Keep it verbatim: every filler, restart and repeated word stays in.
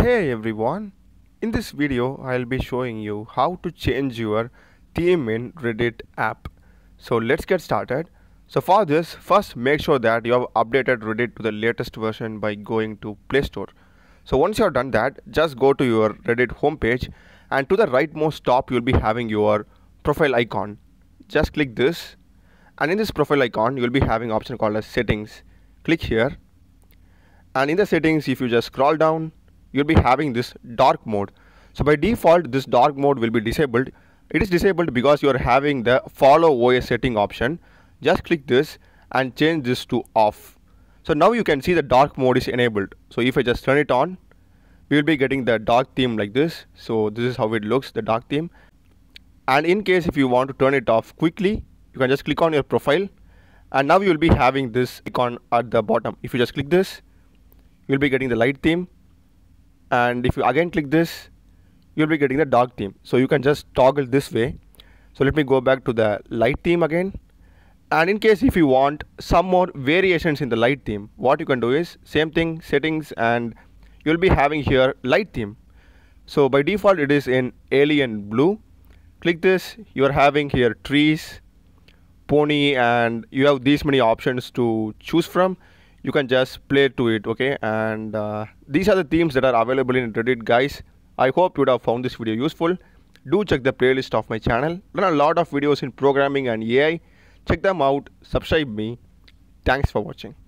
Hey everyone, in this video I'll be showing you how to change your theme in Reddit app. So let's get started. So for this, first make sure that you have updated Reddit to the latest version by going to Play Store. So once you have done that, just go to your Reddit homepage, and to the rightmost top you'll be having your profile icon. Just click this, and in this profile icon you'll be having an option called as settings. Click here, and in the settings, if you just scroll down, you'll be having this dark mode. So by default, this dark mode will be disabled. It is disabled because you are having the follow O S setting option. Just click this and change this to off. So now you can see the dark mode is enabled. So if I just turn it on, we will be getting the dark theme like this. So this is how it looks, the dark theme. And in case if you want to turn it off quickly, you can just click on your profile, and now you will be having this icon at the bottom. If you just click this, you'll be getting the light theme, and if you again click this, you'll be getting the dark theme. So you can just toggle this way. So let me go back to the light theme again, and in case if you want some more variations in the light theme, what you can do is same thing, settings, and you'll be having here light theme. So by default it is in alien blue. Click this, you're having here trees, pony, and you have these many options to choose from. You can just play to it, okay? And uh, these are the themes that are available in Reddit, guys. I hope you would have found this video useful. Do check the playlist of my channel. There are a lot of videos in programming and A I. Check them out, subscribe me. Thanks for watching.